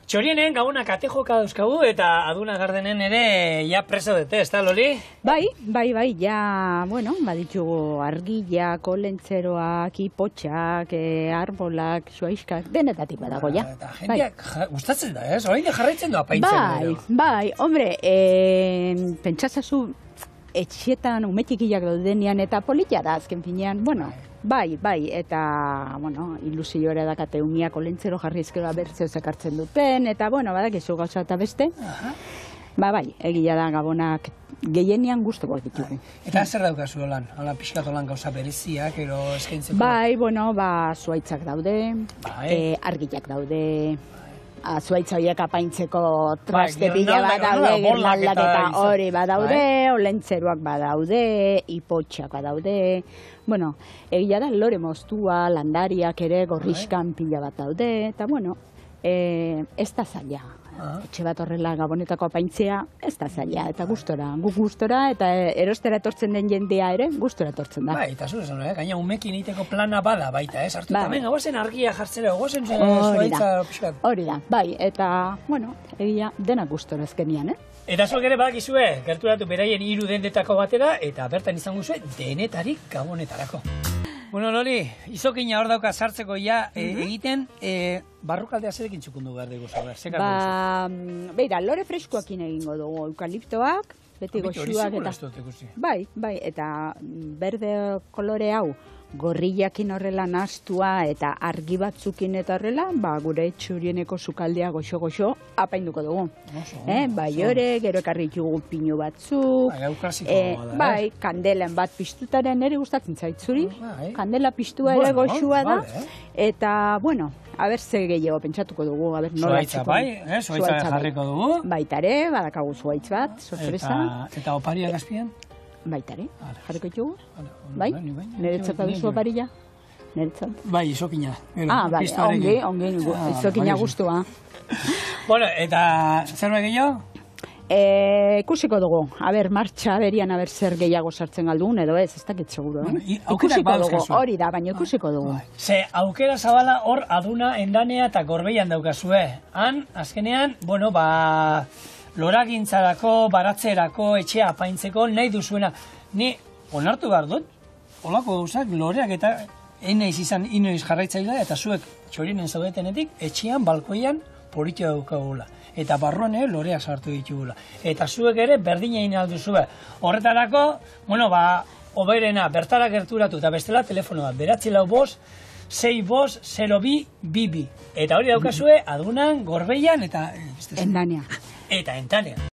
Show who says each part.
Speaker 1: Txorienen gabona kate joka dauzkagu eta Aduna Gardenen ere ja preso dute, ez da, Loli?
Speaker 2: Bai, ja, bueno, baditugu argiak, olentzeroak, ipotxak, arbolak, suaiskak, denetatik badago, ja.
Speaker 1: Eta jendeak gustatzen da, ez? Orain jarraitzen du apaintzen.
Speaker 2: Bai, hombre, pentsatzazu etxetan umetikilak daudenian eta politia da azken finean, bueno, bai, eta, bueno, ilusiora dakate umiak olentzero jarri ezkero bertzeo zekartzen duten, eta, bueno, badakizu gauza eta beste. Bai, egia da gabonak gehienian gustukoak ditugu.
Speaker 1: Eta zer daukazu lan? Hala pixkat lan gauza bereziak, ero eskaintzeko?
Speaker 2: Bai, bueno, zuaitzak daude, argiak daude, zuaitza horiek apaintzeko traste pila badaude, gernaldak eta hori badaude, olentzeroak badaude, ipotxak badaude, bueno, egia da lore moztua, landariak ere, gorriskan pila bat daude, eta bueno, ez da zaila. Etxe bat horrela gabonetako apaintzea, ez da zaila, eta gustora, guk gustora, eta erostera etortzen den jendea ere, gustora etortzen da.
Speaker 1: Bai, eta zuzen, gaina umekin iteko plana bada baita, ez? Hartu tamen, gozen argia jartzera, gozen zuaitza pixkat.
Speaker 2: Hori da, bai, eta, bueno, egia denak gustora azkenian,
Speaker 1: Eta zuek ere badakizue, gerturatu beraien 3 dendetako batera, eta bertan izango zuen denetarik gabonetarako. Bueno, Loli, izokina hor dauka sartzeko ja egiten, barrukaldea zerekin txukundu behar dugu zaber?
Speaker 2: Beira, lore freskoakin egingo dugu, eukaliptoak, beti goxuak eta... Bai, eta berde kolore hau, gorriakin horrela nastua eta argi batzukin eta horrela, gure txurieneko sukaldea goxo-goxo apainduko dugu. Bai, gero ekarri ditugu pinu batzuk, bai, kandelen bat piztutaren ere gustatzen zaitzuri, kandela piztua ere goxua da, eta, bueno, haber ze gehiago pentsatuko dugu, haber nola txiko.
Speaker 1: Zuaitza jarriko dugu.
Speaker 2: Baitare, badakagu zuaitz bat, sorpresa.
Speaker 1: Eta opariak azpian?
Speaker 2: Baitare, jarriko ditugu. Bai, niretzat baduzu oparilla? Niretzat?
Speaker 1: Bai, izokina.
Speaker 2: Ongi, izokina guztua.
Speaker 1: Bueno, eta zerbait gehiago?
Speaker 2: Ikusiko dugu, martxa berian zer gehiago sartzen galdugun, edo ez dakit seguro. Ikusiko dugu, hori da, baina ikusiko dugu.
Speaker 1: Ze, aukera zabala hor Aduna, Endanea eta Gorbeian daukazue. Han, azkenean, bueno, loragintzarako, baratzerako, etxea apaintzeko, nahi duzuena. Ni onartu behar dut, olako gauzak, loreak eta enaiz izan inoiz jarraitzailea, eta zuek txorinen zaudetenetik, etxean, balkoian, politia daukagula. Eta barruan loreak sartu ditugula. Eta zuek ere berdina egin alduzue. Horretarako, bueno, oberena bertara gerturatu eta bestela telefonoa, 945 65 02 22. Eta hori daukazue, Adunan, Gorbeian eta...
Speaker 2: Endanea.
Speaker 1: Eta Endanea.